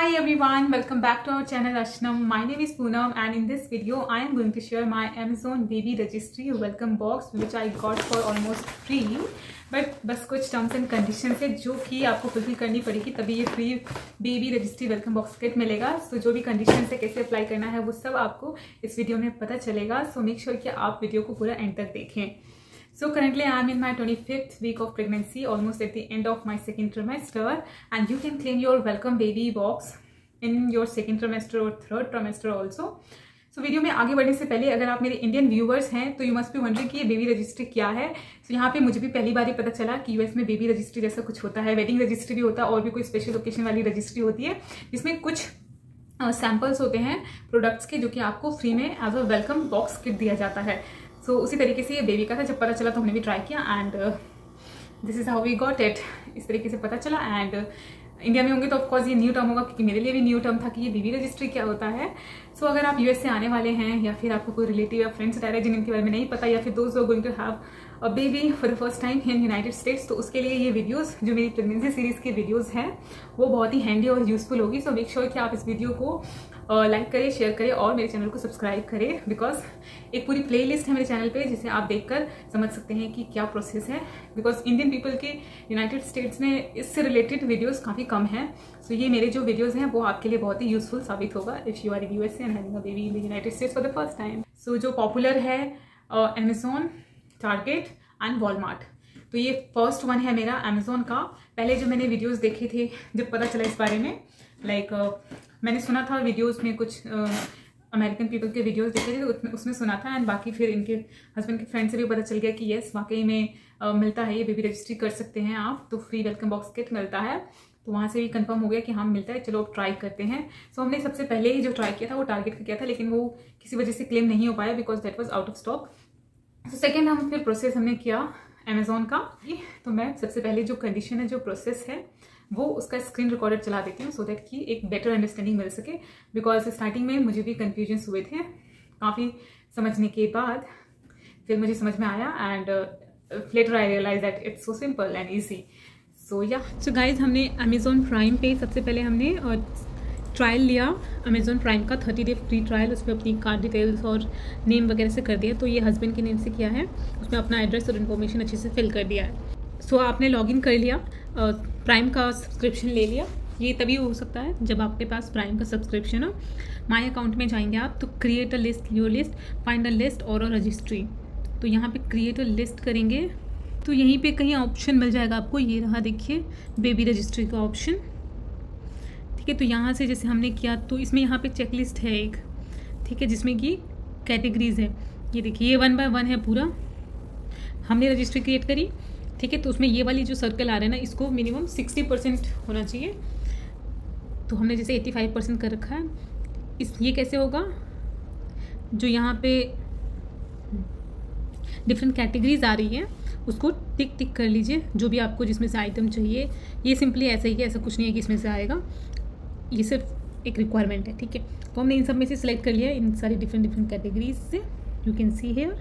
Hi everyone, welcome back to our channel Ashnam. My name is Poonam and in this video I am going to share my Amazon baby registry welcome box which I got for almost free. But बस कुछ terms and condition है जो कि आपको fulfil करनी पड़ेगी तभी ये free baby registry welcome box kit मिलेगा. सो जो भी कंडीशन है कैसे अप्लाई करना है वो सब आपको इस वीडियो में पता चलेगा. सो मेक श्योर कि आप वीडियो को पूरा एंड तक देखें. So currently I am in my 25th week of pregnancy, almost at the end of my second trimester, and you can claim your welcome baby box in your second trimester or third trimester also. So video में आगे बढ़ने से पहले अगर आप मेरे Indian viewers हैं तो यू मस्ट बी वंडरिंग कि ये बेबी रजिस्ट्री क्या है. So यहाँ पे मुझे भी पहली बार ही पता चला कि यूएस में बेबी रजिस्ट्री जैसा कुछ होता है. वेडिंग रजिस्ट्री भी होता है और भी कोई स्पेशल ओकेशन वाली रजिस्ट्री होती है जिसमें कुछ सैम्पल्स होते हैं प्रोडक्ट्स के जो कि आपको फ्री में as a welcome box kit दिया जाता है. सो उसी तरीके से ये बेबी का था. जब पता चला तो हमने भी ट्राई किया and this is how we got it. इस तरीके से पता चला एंड इंडिया में होंगे तो ऑफकोर्स ये न्यू टर्म होगा क्योंकि मेरे लिए भी न्यू टर्म था कि ये बेबी रजिस्ट्री क्या होता है. सो अगर आप यूएस से आने वाले हैं या फिर आपको कोई रिलेटिव या फ्रेंड्स रह रहे हैं जिनके बारे में नहीं पता या फिर दोस्त लोग going to have a baby for the first time in United States तो उसके लिए ये वीडियोस जो मेरी प्रेगनेंसी सीरीज के वीडियोस हैं वो बहुत ही हैंडी और यूजफुल होगी. सो मेक श्योर कि आप इस वीडियो को लाइक करें, शेयर करें और मेरे चैनल को सब्सक्राइब करें बिकॉज एक पूरी प्लेलिस्ट है मेरे चैनल पे जिसे आप देखकर समझ सकते हैं कि क्या प्रोसेस है. बिकॉज इंडियन पीपल के यूनाइटेड स्टेट्स में इससे रिलेटेड वीडियोस काफ़ी कम हैं. सो ये मेरे जो वीडियोस हैं वो आपके लिए बहुत ही यूजफुल साबित होगा if you are in USA and having a baby in the United States for the first time. So जो पॉपुलर है अमेजोन, टारगेट एंड वॉलमार्ट. तो ये फर्स्ट वन है मेरा अमेजोन का. पहले जो मैंने वीडियोस देखे थे जब पता चला इस बारे में मैंने सुना था वीडियोस में कुछ अमेरिकन पीपल के वीडियोस देखे थे उसमें सुना था एंड बाकी फिर इनके हस्बैंड के फ्रेंड से भी पता चल गया कि येस वाकई में मिलता है. ये बेबी रजिस्ट्री कर सकते हैं आप तो फ्री वेलकम बॉक्स किट मिलता है. तो वहाँ से भी कंफर्म हो गया कि हाँ मिलता है, चलो अब ट्राई करते हैं. सो हमने सबसे पहले ही जो ट्राई किया था वो टारगेट का किया था लेकिन वो किसी वजह से क्लेम नहीं हो पाया because that was out of stock. So second हम फिर प्रोसेस हमने किया अमेजोन का. तो मैं सबसे पहले जो कंडीशन है जो प्रोसेस है वो उसका स्क्रीन रिकॉर्डर चला देती हूँ सो दैट कि एक बेटर अंडरस्टैंडिंग मिल सके. बिकॉज स्टार्टिंग में मुझे भी कन्फ्यूजन्स हुए थे. काफ़ी समझने के बाद फिर मुझे समझ में आया and later I realise that it's so simple and easy. So guys हमने अमेजोन प्राइम पे सबसे पहले हमने ट्रायल लिया अमेजोन प्राइम का 30 डे फ्री ट्रायल. उस पर अपनी कार्ड डिटेल्स और नेम वगैरह से कर दिया. तो ये हस्बैंड के नेम से किया है, उसमें अपना एड्रेस और इन्फॉर्मेशन अच्छे से फिल कर दिया है. सो आपने लॉगिन कर लिया, प्राइम का सब्सक्रिप्शन ले लिया. ये तभी हो सकता है जब आपके पास प्राइम का सब्सक्रिप्शन हो. माई अकाउंट में जाएंगे आप तो create a list, your list, find a list और अ रजिस्ट्री. तो यहाँ पे क्रिएट अ लिस्ट करेंगे तो यहीं पे कहीं ऑप्शन मिल जाएगा आपको. ये रहा देखिए बेबी रजिस्ट्री का ऑप्शन. ठीक है, तो यहाँ से जैसे हमने किया तो इसमें यहाँ पे चेकलिस्ट है एक, ठीक है, जिसमें कि कैटेगरीज है. ये देखिए ये 1 by 1 है पूरा. हमने रजिस्ट्री क्रिएट करी, ठीक है, तो उसमें ये वाली जो सर्कल आ रहा है ना इसको मिनिमम 60% होना चाहिए. तो हमने जैसे 85% कर रखा है. ये कैसे होगा, जो यहाँ पे डिफरेंट कैटेगरीज आ रही है उसको टिक टिक कर लीजिए जो भी आपको जिसमें से आइटम चाहिए. ये सिंपली ऐसा ही है, ऐसा कुछ नहीं है कि इसमें से आएगा, ये सिर्फ एक रिक्वायरमेंट है. ठीक है, तो हमने इन सब में से सिलेक्ट कर लिया इन सारी डिफरेंट कैटेगरीज से. यू कैन सी हेयर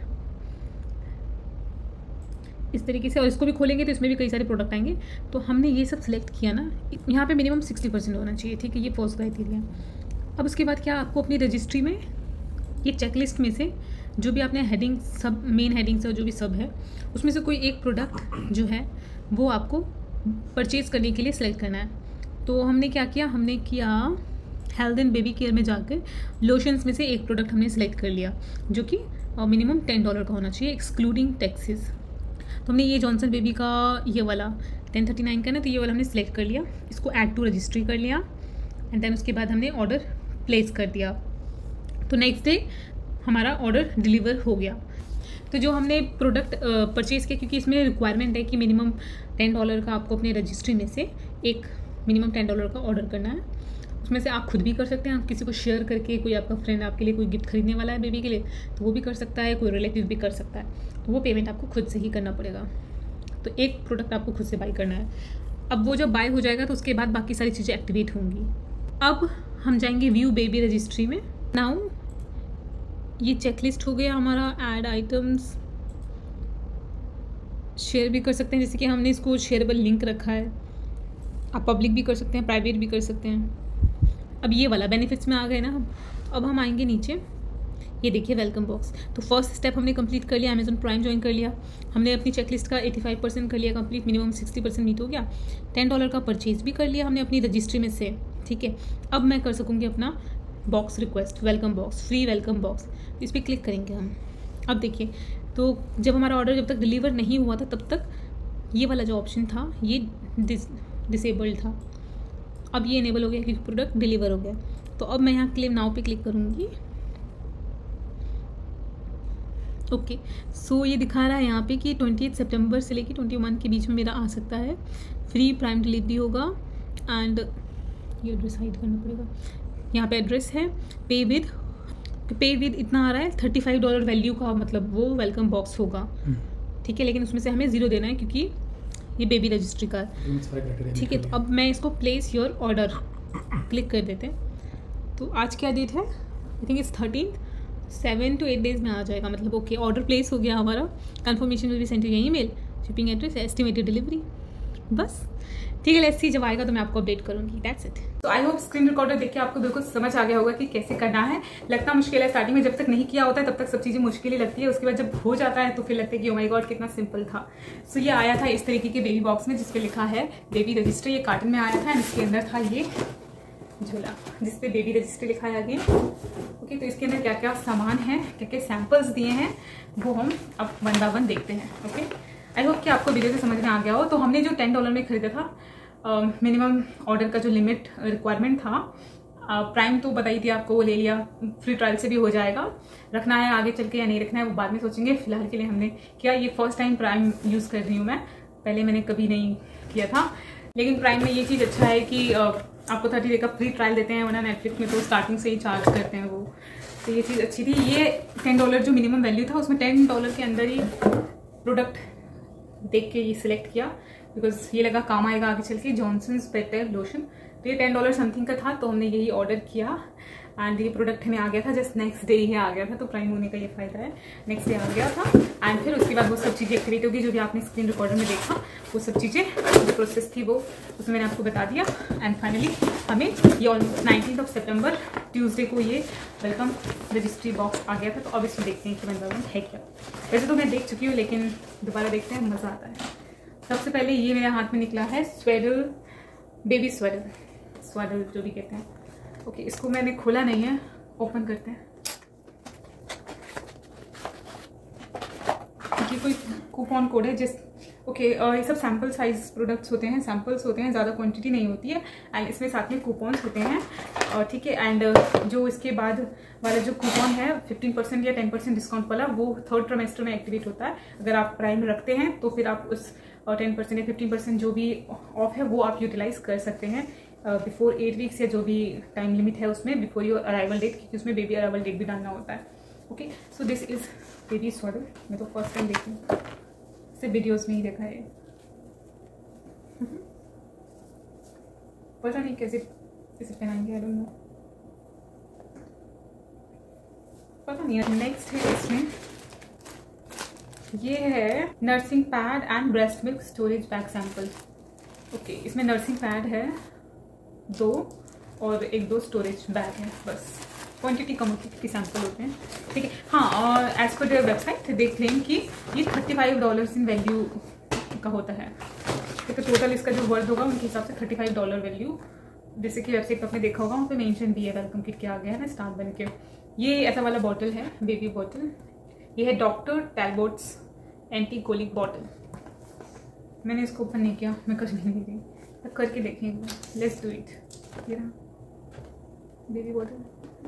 इस तरीके से. और इसको भी खोलेंगे तो इसमें भी कई सारे प्रोडक्ट आएंगे. तो हमने ये सब सिलेक्ट किया ना, यहाँ पे मिनिमम 60% होना चाहिए. ठीक है, ये फर्स्ट क्राइटेरिया. अब उसके बाद क्या आपको अपनी रजिस्ट्री में ये चेकलिस्ट में से जो भी आपने हेडिंग सब मेन हेडिंग्स और जो भी सब है उसमें से कोई एक प्रोडक्ट जो है वो आपको परचेज़ करने के लिए सिलेक्ट करना है. तो हमने क्या किया, हमने किया हेल्थ एंड बेबी केयर में जाकर लोशंस में से एक प्रोडक्ट हमने सेलेक्ट कर लिया जो कि मिनिमम $10 का होना चाहिए एक्सक्लूडिंग टैक्सेस. तो हमने ये जॉनसन बेबी का ये वाला 1039 का ना, तो ये वाला हमने सेलेक्ट कर लिया. इसको ऐड टू रजिस्ट्री कर लिया एंड देन उसके बाद हमने ऑर्डर प्लेस कर दिया. तो नेक्स्ट डे हमारा ऑर्डर डिलीवर हो गया. तो जो हमने प्रोडक्ट परचेज़ किया क्योंकि इसमें रिक्वायरमेंट है कि मिनिमम $10 का आपको अपने रजिस्ट्री में से एक मिनिमम $10 का ऑर्डर करना है. उसमें से आप खुद भी कर सकते हैं, आप किसी को शेयर करके, कोई आपका फ्रेंड आपके लिए कोई गिफ्ट खरीदने वाला है बेबी के लिए तो वो भी कर सकता है, कोई रिलेटिव भी कर सकता है. तो वो पेमेंट आपको खुद से ही करना पड़ेगा. तो एक प्रोडक्ट आपको खुद से बाई करना है. अब वो जब बाय हो जाएगा तो उसके बाद बाकी सारी चीज़ें एक्टिवेट होंगी. अब हम जाएंगे व्यू बेबी रजिस्ट्री में. नाउ ये चेकलिस्ट हो गया हमारा. ऐड आइटम्स, शेयर भी कर सकते हैं जैसे कि हमने इसको शेयरेबल लिंक रखा है. आप पब्लिक भी कर सकते हैं, प्राइवेट भी कर सकते हैं. अब ये वाला बेनिफिट्स में आ गए ना। अब हम आएंगे नीचे, ये देखिए वेलकम बॉक्स। तो फर्स्ट स्टेप हमने कंप्लीट कर लिया, अमेजॉन प्राइम ज्वाइन कर लिया, हमने अपनी चेकलिस्ट का 85% कर लिया कंप्लीट, मिनिमम 60% मीट हो गया, $10 का परचेज भी कर लिया हमने अपनी रजिस्ट्री में से, ठीक है। अब मैं कर सकूँगी अपना box request, welcome box, free welcome box, इस पर क्लिक करेंगे हम। अब देखिए, तो जब हमारा ऑर्डर जब तक डिलीवर नहीं हुआ था तब तक ये वाला जो ऑप्शन था ये डिसेबल्ड था। अब ये इनेबल हो गया क्योंकि प्रोडक्ट डिलीवर हो गया। तो अब मैं यहाँ क्लेम नाउ पे क्लिक करूँगी। ओके, सो ये दिखा रहा है यहाँ पे कि 28 सितंबर से लेकर 21 के बीच में मेरा आ सकता है, फ्री प्राइम डिलीवरी होगा। एंड ये एड्रेस हाइड करना पड़ेगा, यहाँ पे एड्रेस है, पे विद इतना आ रहा है $35 वैल्यू का, मतलब वो वेलकम बॉक्स होगा, ठीक है। लेकिन उसमें से हमें 0 देना है क्योंकि ये बेबी रजिस्ट्री का, ठीक है। तो अब मैं इसको प्लेस योर ऑर्डर क्लिक कर देते हैं। तो आज क्या डेट है, I think it's 13th, 7 to 8 days में आ जाएगा, मतलब ओके ऑर्डर प्लेस हो गया हमारा। Confirmation will be send to your email, shipping address, estimated delivery, बस ठीक है। लेट्स सी, जब आएगा तो मैं आपको अपडेट करूंगी। That's it. तो आई होप स्क्रीन रिकॉर्डर देख के आपको बिल्कुल समझ आ गया होगा कि कैसे करना है। लगता मुश्किल है स्टार्टिंग में, जब तक नहीं किया होता है तब तक सब चीज़ें मुश्किल ही लगती है, उसके बाद जब हो जाता है तो फिर लगता है कि ओ माय गॉड कितना सिंपल था। सो ये आया था इस तरीके के बेबी बॉक्स में जिसपे लिखा है बेबी रजिस्ट्री, ये कार्टन में आया था, इसके अंदर था ये झोला जिसपे बेबी रजिस्ट्री लिखा है अगेन। ओके, तो इसके अंदर क्या क्या सामान है, क्या क्या सैम्पल्स दिए हैं, वो हम अब 1 by 1 देखते हैं। ओके, आई होप कि आपको वीडियो से समझ में आ गया हो। तो हमने जो $10 में खरीदा था, मिनिमम ऑर्डर का जो लिमिट रिक्वायरमेंट था, प्राइम तो बताई थी आपको, वो ले लिया, फ्री ट्रायल से भी हो जाएगा। रखना है आगे चल के या नहीं रखना है वो बाद में सोचेंगे, फिलहाल के लिए हमने किया। ये फर्स्ट टाइम प्राइम यूज़ कर रही हूँ मैं, पहले मैंने कभी नहीं किया था। लेकिन प्राइम में ये चीज़ अच्छा है कि आपको 30 डे का फ्री ट्रायल देते हैं, वरना नेटफ्लिक्स में तो स्टार्टिंग से ही चार्ज करते हैं वो। तो ये चीज़ अच्छी थी। ये $10 जो मिनिमम वैल्यू था उसमें $10 के अंदर ही प्रोडक्ट देख के ये सिलेक्ट किया, बिकॉज ये लगा काम आएगा आगे चल के, जॉनसन्स पेटर लोशन। तो ये $10 समथिंग का था, तो हमने यही ऑर्डर किया एंड ये प्रोडक्ट हमें आ गया था जस्ट नेक्स्ट डे ही आ गया था। तो प्राइम होने का ये फायदा है, नेक्स्ट डे आ गया था। एंड फिर उसके बाद वो सब चीज़ें एक्टिवेट होगी जो भी आपने स्क्रीन रिकॉर्डर में देखा, वो सब चीज़ें जो प्रोसेस थी वो उसमें मैंने आपको बता दिया। एंड फाइनली हमें ये ऑलमोस्ट 19 सितंबर ट्यूसडे को ये वेलकम रजिस्ट्री बॉक्स आ गया था। तो अब इसमें देखते हैं कि वेलकम है क्या। वैसे तो मैं देख चुकी हूँ लेकिन दोबारा देखते हैं, मज़ा आता है। सबसे पहले ये मेरे हाथ में निकला है स्वेडल, बेबी स्वेडल जो भी कहते हैं। ओके, इसको मैंने खोला नहीं है, ओपन करते हैं। ये कोई कूपन कोड है जिस ओके ये सब सैम्पल साइज प्रोडक्ट्स होते हैं, सैम्पल्स होते हैं, ज़्यादा क्वांटिटी नहीं होती है। एंड इसमें साथ में कूपन्स होते हैं, ठीक है। एंड जो इसके बाद वाला जो कूपन है 15% या 10% डिस्काउंट वाला, वो 3rd ट्राइमेस्टर में एक्टिवेट होता है। अगर आप प्राइम रखते हैं तो फिर आप उस 10% या 15% जो भी ऑफ है वो आप यूटिलाइज कर सकते हैं बिफोर 8 वीक्स या जो भी टाइम लिमिट है उसमें, बिफोर योर अराइवल डेट, क्योंकि उसमें बेबी अराइवल डेट भी डालना होता है। Okay, so this is baby swaddle. मैं तो फर्स्ट टाइम देखी हूँ, सिर्फ वीडियोस में ही देखा है। पता नहीं कैसे इसे पहनाएंगे, आई डोंट नो, पता नहीं। नेक्स्ट है इसमें ये है nursing pad and breast milk storage bag sample. Okay, इसमें नर्सिंग पैड है 2 और 1-2 स्टोरेज बैग है, बस क्वांटिटी कम होती है, सैंपल होते हैं, ठीक है। हाँ, और as per their website they claim कि ये $35 इन वैल्यू का होता है, तो टोटल इसका जो वर्थ होगा उनके हिसाब से $35 वैल्यू, जैसे कि वेबसाइट पर आपने देखा होगा वहाँ पे मेंशन भी है वेलकम किट के आगे है ना, स्टार बन के। ये ऐसा वाला बॉटल है, बेबी बॉटल। ये है doctor Talbot's anti colic bottle. मैंने इसको ओपन नहीं किया, मैं कर नहीं रही, तब करके देखेंगे। Let's do it. ये रहा बेबी बॉटल,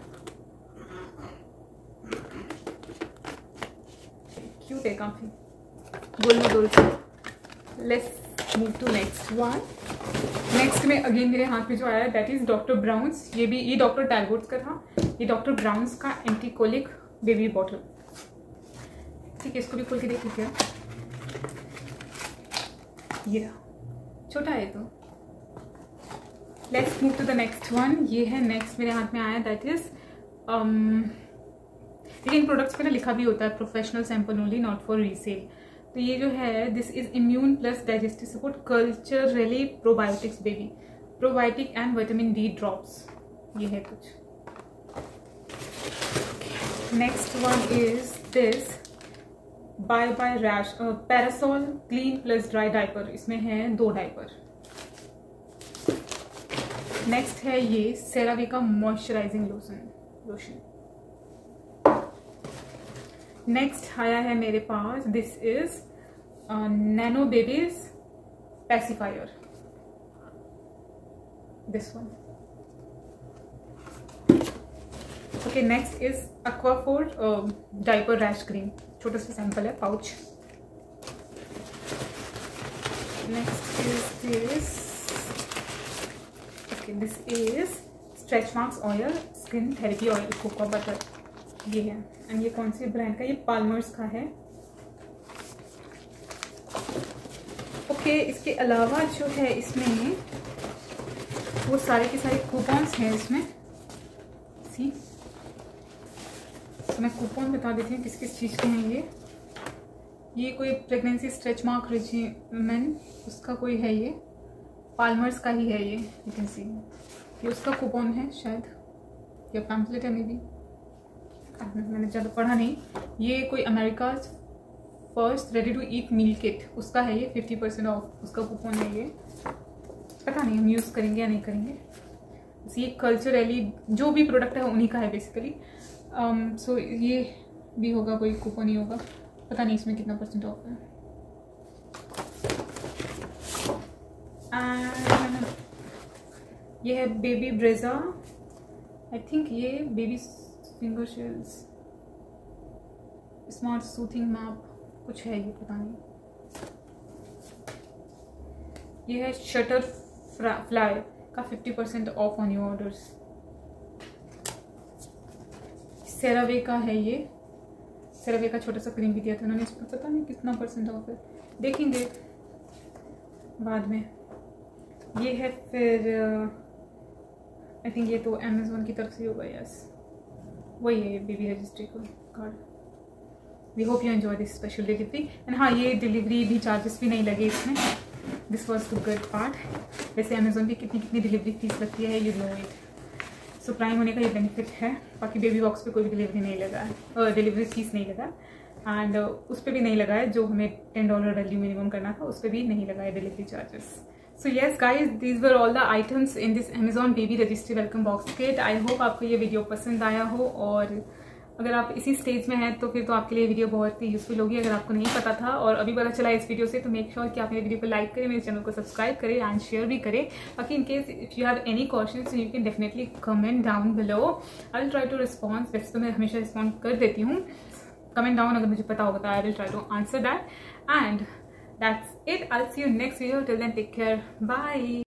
क्यूट है काफी, गोल से। Let's move to next one. Next में अगेन मेरे हाथ में जो आया है दैट इज डॉक्टर ब्राउन्स। ये डॉक्टर टैलबोट्स का था, ये डॉक्टर ब्राउन्स का एंटी कोलिक बेबी बॉटल, ठीक है। इसको भी खोल के देख लीजिए, ये रहा, छोटा है तो। Let's move to the next one. ये है नेक्स्ट मेरे हाथ में आया दैट इज लेकिन प्रोडक्ट्स पे ना लिखा भी होता है professional sample only, not for resale. तो ये जो है this is immune plus digestive support culturally probiotics baby, probiotic and vitamin D drops ये है कुछ। Next one is this bye bye rash parasol clean plus dry diaper. इसमें है 2 diaper. Next है ये सेरावी का मॉइस्चराइजिंग लोशन। नेक्स्ट आया है मेरे पास, this is nano babies pacifier, this one. Okay, next is Aquaphor diaper rash cream, छोटा सा सैंपल है, pouch. Next is this, okay this is stretch marks oil skin therapy oil cocoa butter, ये है। And ये कौन सी brand का, ये पाल्मर्स का है। ओके, इसके अलावा जो है इसमें वो सारे के सारे कूपन्स हैं इसमें। सी, मैं कूपन बता देती हूँ किस किस चीज़ के हैं ये कोई प्रेगनेंसी स्ट्रेच मार्क रिजीमेन उसका कोई है, ये पाल्मर्स का ही है ये, यू कैन सी। ये उसका कूपन है शायद, या पैम्पलेट है मे बी, मैंने ज़्यादा पढ़ा नहीं। ये कोई America first ready to eat meal kit, उसका है ये, 50% ऑफ उसका कूपन है ये। पता नहीं हम यूज़ करेंगे या नहीं करेंगे। ये कल्चरली जो भी प्रोडक्ट है उन्हीं का है बेसिकली। सो ये भी होगा, कोई कूपन ही होगा, पता नहीं इसमें कितना % ऑफ है। एंड ये है बेबी ब्रेजा, आई थिंक ये baby finger shells smart soothing map कुछ है ये, पता नहीं। ये है शटर फ्लाई का 50% off on your orders. CeraVe का है ये, सेरावे का छोटा सा क्रीम भी दिया था उन्होंने, इस पर पता नहीं कितना % ऑफ है, देखेंगे बाद में। ये है फिर आई थिंक ये तो अमेज़ॉन की तरफ से होगा, यस वही है, ये बेबी रजिस्ट्री का card. We hope you enjoy this special delivery. And हाँ, ये डिलीवरी भी चार्जेस भी नहीं लगे इसमें, this was the good part. वैसे अमेज़ॉन पे कितनी डिलीवरी फीस लगती है, you know it. So prime होने का ये बेनिफिट है। बाकी बेबी बॉक्स पे कोई भी डिलीवरी नहीं लगा है, डिलीवरी फीस नहीं लगा, एंड उस पर भी नहीं लगा है, जो हमें $10 वैल्यू मिनिमम करना था उस पर भी नहीं लगा है delivery charges. So yes guys, these were all the items in this Amazon baby registry welcome box kit. I hope आपको ये वीडियो पसंद आया हो, और अगर आप इसी स्टेज में हैं तो फिर तो आपके लिए वीडियो बहुत ही यूजफुल होगी। अगर आपको नहीं पता था और अभी पता चला इस वीडियो से, तो मेक श्योर कि आप मेरे वीडियो को लाइक करें, मेरे चैनल को सब्सक्राइब करें एंड शेयर भी करें। बाकी in case if you have any questions you can definitely comment down below, I will try to response. वैसे तो मैं हमेशा रिस्पॉन्ड कर देती हूँ, कमेंट डाउन अगर मुझे पता होगा तो I will try to answer that. And that's it, I will see you next video, till then take care, bye.